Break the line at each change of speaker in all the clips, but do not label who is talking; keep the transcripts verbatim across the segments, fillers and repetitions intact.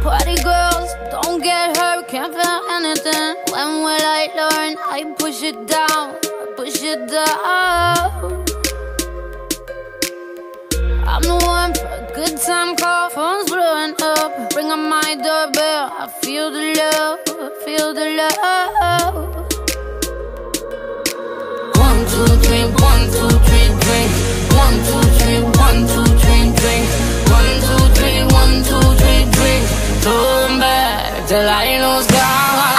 Party girls, don't get hurt, can't feel anything. When will I learn? I push it down, I push it down. I'm the one for a good time call, phone's blowing up. Ring on my doorbell, I feel the love, I feel the love. One, two, three, one, two, three, drink. One, two, three, one, two, three, drink. One, two, three, one, two, three, drink. Turn back till I lose God.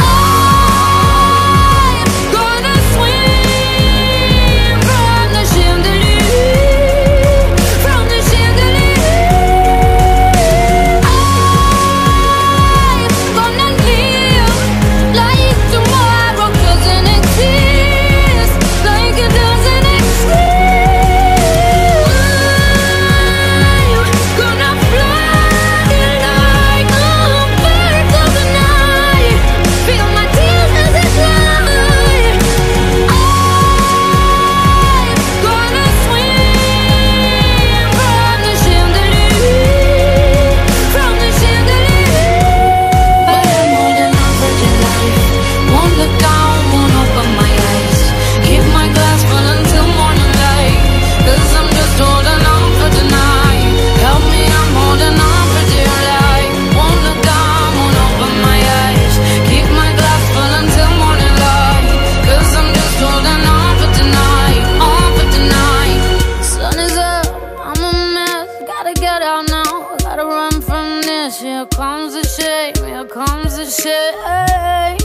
Here comes the shame, here comes the shame.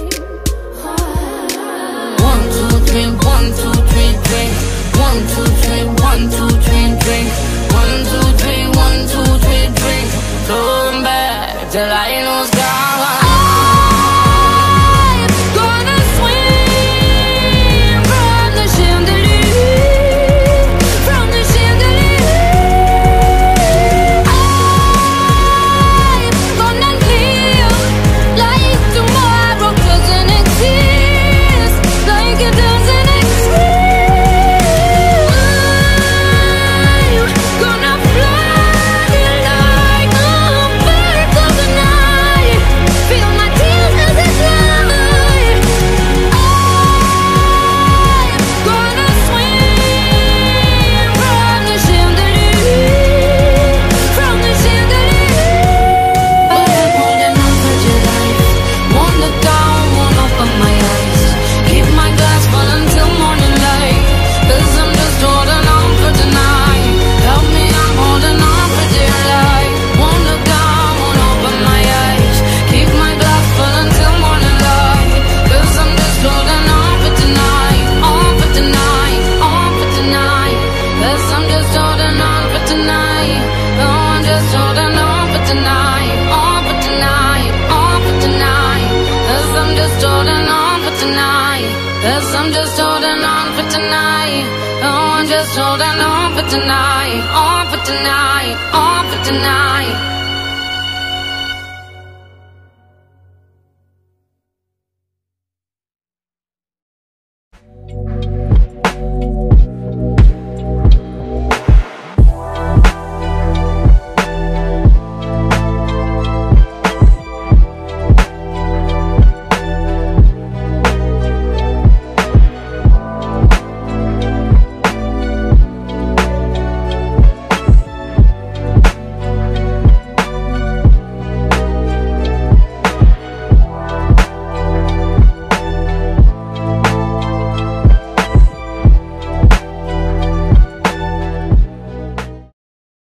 One, two, three, one, two, three, drink. One, two, three, one, two, three, drink. One, two, three, one, two, three, drink. Turn back till I lose God. Cause I'm just holding on for tonight. Oh, I'm just holding on for tonight. On for tonight, on for tonight.